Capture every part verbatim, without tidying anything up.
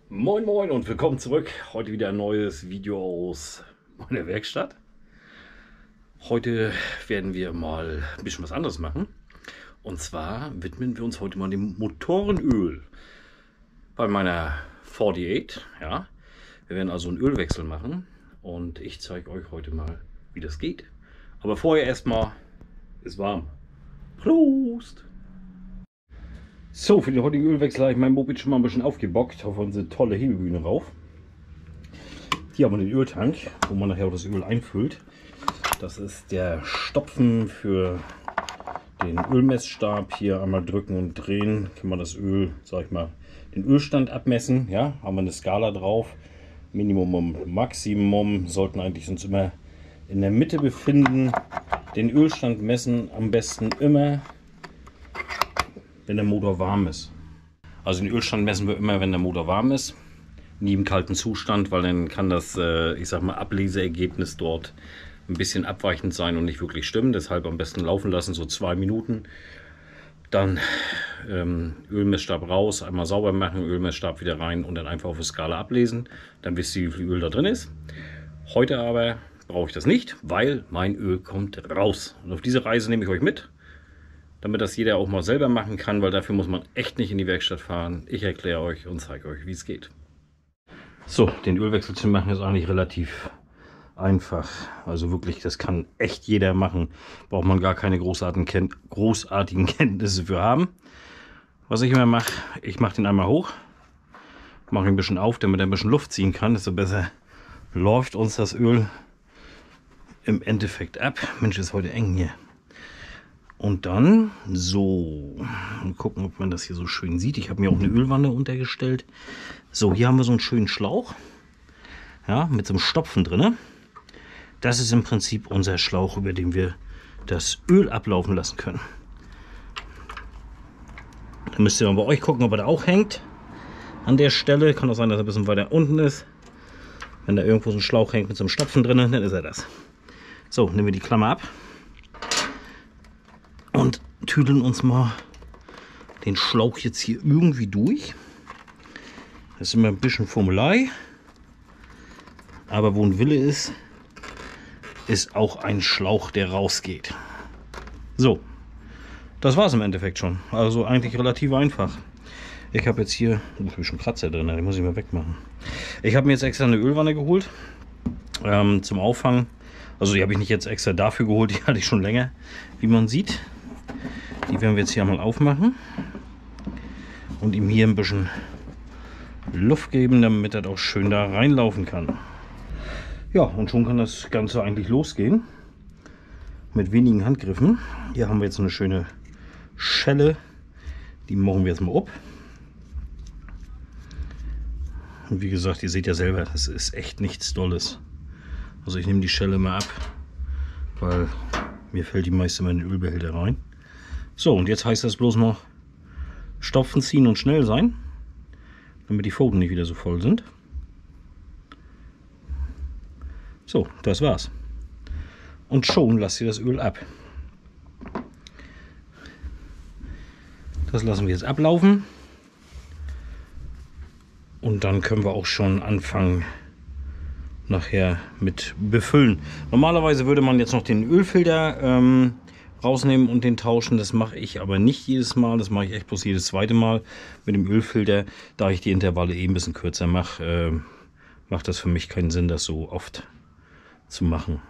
Moin Moin und willkommen zurück. Heute wieder ein neues Video aus meiner Werkstatt. Heute werden wir mal ein bisschen was anderes machen. Und zwar widmen wir uns heute mal dem Motorenöl. Bei meiner achtundvierzig, ja. Wir werden also einen Ölwechsel machen und ich zeige euch heute mal, wie das geht. Aber vorher erstmal, ist warm. Prost! So, für den heutigen Ölwechsel habe ich mein Moped schon mal ein bisschen aufgebockt auf unsere tolle Hebebühne rauf. Hier haben wir den Öltank, wo man nachher auch das Öl einfüllt. Das ist der Stopfen für den Ölmessstab. Hier einmal drücken und drehen, kann man das Öl, sag ich mal, den Ölstand abmessen. Ja, haben wir eine Skala drauf. Minimum und Maximum sollten eigentlich uns immer in der Mitte befinden. Den Ölstand messen am besten immer, wenn der Motor warm ist. Also den Ölstand messen wir immer, wenn der Motor warm ist, nie im kalten Zustand, weil dann kann das, äh, ich sag mal, Ableseergebnis dort ein bisschen abweichend sein und nicht wirklich stimmen. Deshalb am besten laufen lassen, so zwei Minuten. Dann ähm, Ölmessstab raus, einmal sauber machen, Ölmessstab wieder rein und dann einfach auf die Skala ablesen. Dann wisst ihr, wie viel Öl da drin ist. Heute aber brauche ich das nicht, weil mein Öl kommt raus. Und auf diese Reise nehme ich euch mit, damit das jeder auch mal selber machen kann, weil dafür muss man echt nicht in die Werkstatt fahren. Ich erkläre euch und zeige euch, wie es geht. So, den Ölwechsel zu machen ist eigentlich relativ einfach. Also wirklich, das kann echt jeder machen. Braucht man gar keine großartigen, Ken großartigen Kenntnisse für haben. Was ich immer mache, ich mache den einmal hoch, mache ihn ein bisschen auf, damit er ein bisschen Luft ziehen kann. Desto besser läuft uns das Öl im Endeffekt ab. Mensch, ist heute eng hier. Und dann so, mal gucken, ob man das hier so schön sieht. Ich habe mir auch eine Ölwanne untergestellt. So, hier haben wir so einen schönen Schlauch, ja, mit so einem Stopfen drin. Das ist im Prinzip unser Schlauch, über den wir das Öl ablaufen lassen können. Da müsst ihr mal bei euch gucken, ob er da auch hängt. An der Stelle kann auch sein, dass er ein bisschen weiter unten ist. Wenn da irgendwo so ein Schlauch hängt mit so einem Stopfen drin, dann ist er das. So, nehmen wir die Klammer ab und tüdeln uns mal den Schlauch jetzt hier irgendwie durch. Das ist immer ein bisschen Formelei, aber wo ein Wille ist, ist auch ein Schlauch, der rausgeht. So, das war es im Endeffekt schon. Also eigentlich relativ einfach. Ich habe jetzt hier, oh, ich habe schon Kratzer drin, den muss ich mal wegmachen. Ich habe mir jetzt extra eine Ölwanne geholt ähm, zum Auffangen. Also die habe ich nicht jetzt extra dafür geholt, die hatte ich schon länger, wie man sieht. Die werden wir jetzt hier einmal aufmachen und ihm hier ein bisschen Luft geben, damit er auch schön da reinlaufen kann. Ja, und schon kann das Ganze eigentlich losgehen. Mit wenigen Handgriffen. Hier haben wir jetzt eine schöne Schelle. Die machen wir jetzt mal ab. Und wie gesagt, ihr seht ja selber, das ist echt nichts Dolles. Also ich nehme die Schelle mal ab, weil mir fällt die meiste in den Ölbehälter rein. So, und jetzt heißt das bloß noch Stopfen ziehen und schnell sein, damit die Pfoten nicht wieder so voll sind. So, das war's. Und schon lasst ihr das Öl ab. Das lassen wir jetzt ablaufen. Und dann können wir auch schon anfangen, nachher mit befüllen. Normalerweise würde man jetzt noch den Ölfilter ähm, rausnehmen und den tauschen. Das mache ich aber nicht jedes Mal. Das mache ich echt bloß jedes zweite Mal mit dem Ölfilter. Da ich die Intervalle eh ein bisschen kürzer mache, äh, macht das für mich keinen Sinn, das so oft zu machen.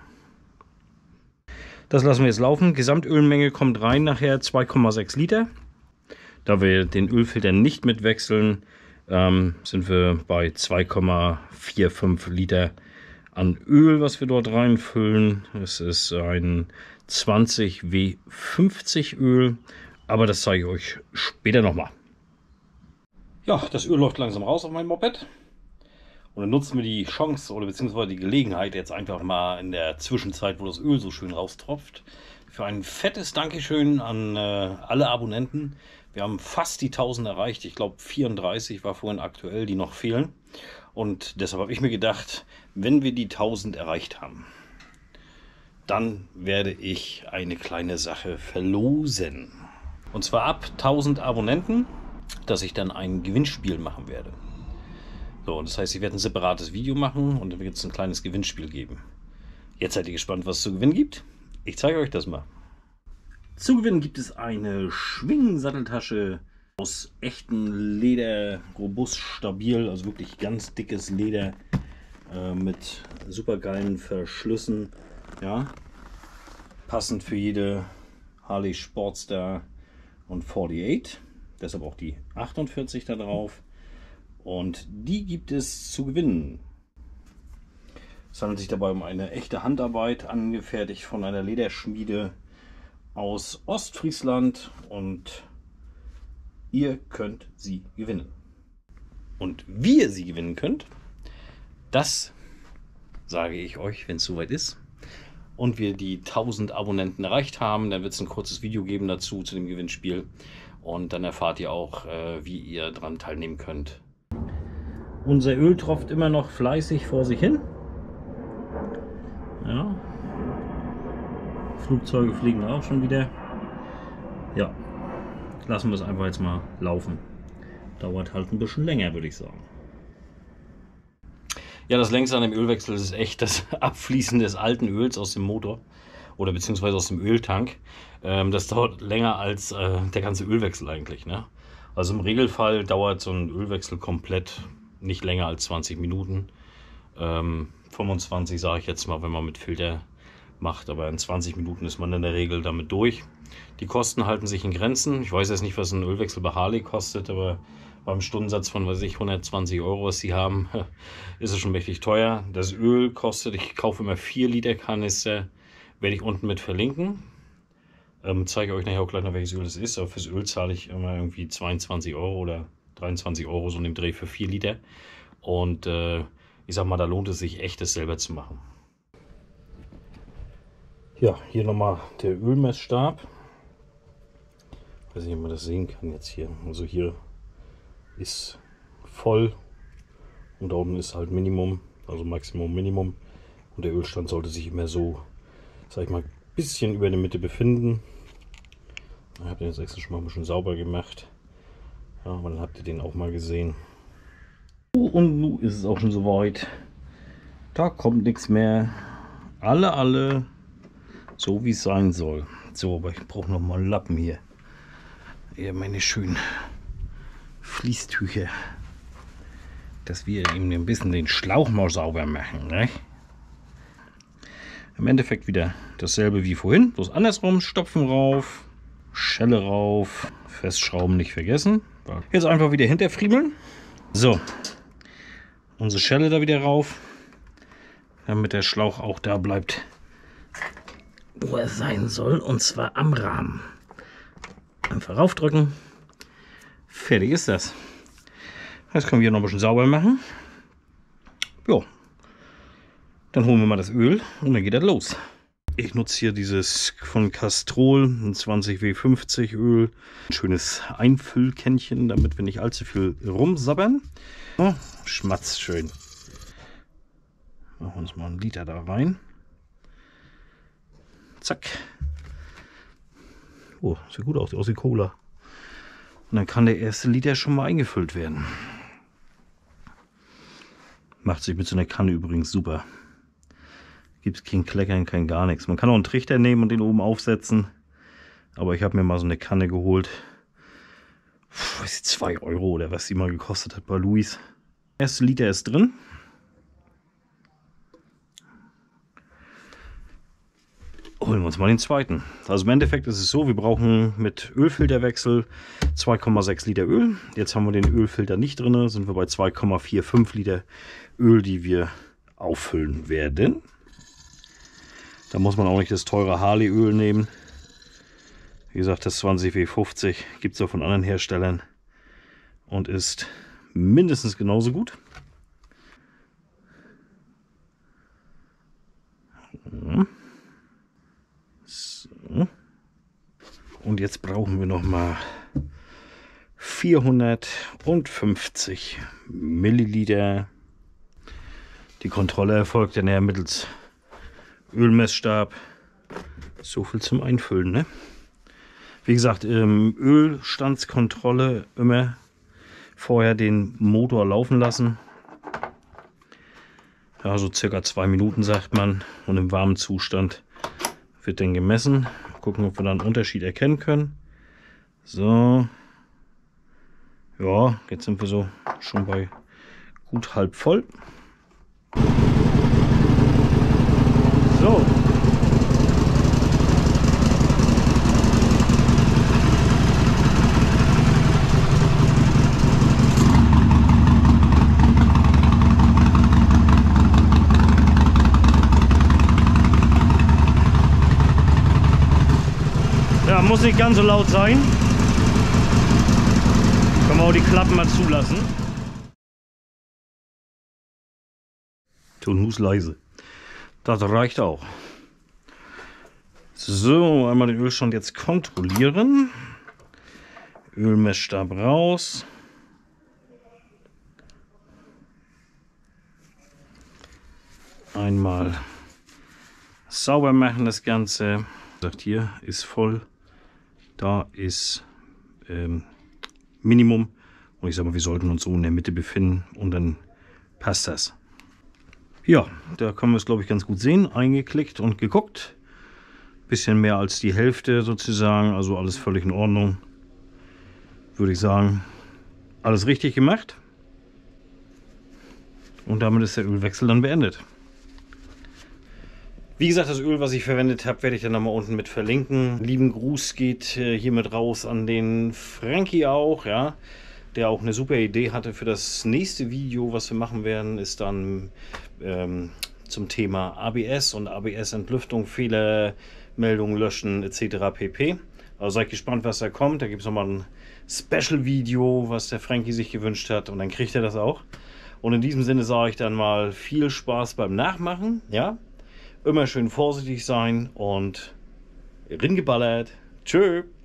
Das lassen wir jetzt laufen. Gesamtölmenge kommt rein nachher zwei Komma sechs Liter. Da wir den Ölfilter nicht mitwechseln, ähm, sind wir bei zwei Komma fünfundvierzig Liter an Öl, was wir dort reinfüllen. Es ist ein zwanzig W fünfzig Öl, aber das zeige ich euch später nochmal. Ja, das Öl läuft langsam raus auf mein Moped. Und dann nutzen wir die Chance oder beziehungsweise die Gelegenheit jetzt einfach mal in der Zwischenzeit, wo das Öl so schön raustropft, für ein fettes Dankeschön an äh, alle Abonnenten. Wir haben fast die tausend erreicht. Ich glaube vierunddreißig war vorhin aktuell, die noch fehlen. Und deshalb habe ich mir gedacht, wenn wir die tausend erreicht haben, dann werde ich eine kleine Sache verlosen. Und zwar ab tausend Abonnenten, dass ich dann ein Gewinnspiel machen werde. So, das heißt, ich werde ein separates Video machen und dann wird es ein kleines Gewinnspiel geben. Jetzt seid ihr gespannt, was es zu gewinnen gibt. Ich zeige euch das mal. Zu gewinnen gibt es eine Schwing-Satteltasche aus echtem Leder, robust, stabil, also wirklich ganz dickes Leder äh, mit super geilen Verschlüssen. Ja, passend für jede Harley Sportster und achtundvierzig, deshalb auch die achtundvierzig da drauf. Und die gibt es zu gewinnen. Es handelt sich dabei um eine echte Handarbeit, angefertigt von einer Lederschmiede aus Ostfriesland, und ihr könnt sie gewinnen. Und wie ihr sie gewinnen könnt, das sage ich euch, wenn es soweit ist und wir die tausend Abonnenten erreicht haben. Dann wird es ein kurzes Video geben dazu, zu dem Gewinnspiel, und dann erfahrt ihr auch, äh, wie ihr daran teilnehmen könnt. Unser Öl tropft immer noch fleißig vor sich hin. Ja. Flugzeuge fliegen auch schon wieder. Ja, lassen wir es einfach jetzt mal laufen. Dauert halt ein bisschen länger, würde ich sagen. Ja, das Längste an dem Ölwechsel ist echt das Abfließen des alten Öls aus dem Motor oder beziehungsweise aus dem Öltank. Ähm, das dauert länger als äh, der ganze Ölwechsel eigentlich, ne? Also im Regelfall dauert so ein Ölwechsel komplett nicht länger als zwanzig Minuten. Ähm, fünfundzwanzig sage ich jetzt mal, wenn man mit Filter macht, aber in zwanzig Minuten ist man in der Regel damit durch. Die Kosten halten sich in Grenzen. Ich weiß jetzt nicht, was ein Ölwechsel bei Harley kostet, aber beim Stundensatz von, weiß ich, hundertzwanzig Euro, was sie haben, ist es schon mächtig teuer. Das Öl kostet, ich kaufe immer vier Liter Kanister, werde ich unten mit verlinken. Ähm, zeige euch nachher auch gleich noch, welches Öl es ist, aber fürs Öl zahle ich immer irgendwie zweiundzwanzig Euro oder dreiundzwanzig Euro, so in dem Dreh, für vier Liter. Und äh, ich sag mal, da lohnt es sich echt, das selber zu machen. Ja, hier nochmal der Ölmessstab. Ich weiß nicht, ob man das sehen kann jetzt hier. Also hier ist voll und da unten ist halt Minimum, also Maximum Minimum. Und der Ölstand sollte sich immer so, sag ich mal, ein bisschen über der Mitte befinden. Ich habe den jetzt extra schon mal ein bisschen sauber gemacht. Ja, aber dann habt ihr den auch mal gesehen. Und nun ist es auch schon soweit. Da kommt nichts mehr. Alle, alle, so wie es sein soll. So, aber ich brauche noch mal Lappen hier. Hier meine schönen Fließtücher. Dass wir ihm ein bisschen den Schlauch mal sauber machen. Ne? Im Endeffekt wieder dasselbe wie vorhin. Bloß andersrum. Stopfen rauf. Schelle rauf. Festschrauben nicht vergessen. Jetzt einfach wieder hinterfriemeln. So. Unsere Schelle da wieder rauf. Damit der Schlauch auch da bleibt, wo er sein soll. Und zwar am Rahmen. Einfach raufdrücken. Fertig ist das. Jetzt können wir hier noch ein bisschen sauber machen. Jo. Dann holen wir mal das Öl und dann geht das los. Ich nutze hier dieses von Castrol, ein zwanzig W fünfzig Öl. Ein schönes Einfüllkännchen, damit wir nicht allzu viel rumsabbern. Oh, schmatz schön. Machen wir uns mal einen Liter da rein. Zack. Oh, sieht gut aus, aus wie Cola. Und dann kann der erste Liter schon mal eingefüllt werden. Macht sich mit so einer Kanne übrigens super. Gibt es kein Kleckern, kein gar nichts. Man kann auch einen Trichter nehmen und den oben aufsetzen. Aber ich habe mir mal so eine Kanne geholt. Puh, zwei Euro oder was die mal gekostet hat bei Louis. Der erste Liter ist drin. Holen wir uns mal den zweiten. Also im Endeffekt ist es so, wir brauchen mit Ölfilterwechsel zwei Komma sechs Liter Öl. Jetzt haben wir den Ölfilter nicht drin, sind wir bei zwei Komma fünfundvierzig Liter Öl, die wir auffüllen werden. Da muss man auch nicht das teure Harley Öl nehmen. Wie gesagt, das zwanzig W fünfzig gibt es auch von anderen Herstellern und ist mindestens genauso gut. So. Und jetzt brauchen wir noch mal vierhundertfünfzig Milliliter. Die Kontrolle erfolgt dann ja mittels Ölmessstab. So viel zum Einfüllen, ne? Wie gesagt, ähm, Ölstandskontrolle immer vorher den Motor laufen lassen. Ja, so circa zwei Minuten sagt man. Und im warmen Zustand wird dann gemessen. Gucken, ob wir da einen Unterschied erkennen können. So. Ja, jetzt sind wir so schon bei gut halb voll. So. Ja, muss nicht ganz so laut sein. Können wir auch die Klappen mal zulassen. Ton muss leise. Das reicht auch. So, einmal den Ölstand jetzt kontrollieren. Ölmessstab raus. Einmal sauber machen das Ganze. Sagt hier ist voll. Da ist ähm, Minimum. Und ich sage mal, wir sollten uns so in der Mitte befinden und dann passt das. Ja, da können wir es, glaube ich, ganz gut sehen. Eingeklickt und geguckt. Bisschen mehr als die Hälfte sozusagen. Also alles völlig in Ordnung. Würde ich sagen, alles richtig gemacht. Und damit ist der Ölwechsel dann beendet. Wie gesagt, das Öl, was ich verwendet habe, werde ich dann nochmal unten mit verlinken. Lieben Gruß geht äh, hiermit raus an den Frankie auch, ja, der auch eine super Idee hatte für das nächste Video, was wir machen werden, ist dann ähm, zum Thema A B S und A B S-Entlüftung, Fehlermeldungen löschen et cetera pp. Also seid gespannt, was da kommt. Da gibt es nochmal ein Special-Video, was der Frankie sich gewünscht hat, und dann kriegt er das auch. Und in diesem Sinne sage ich dann mal viel Spaß beim Nachmachen, ja. Immer schön vorsichtig sein und ringeballert. Tschö.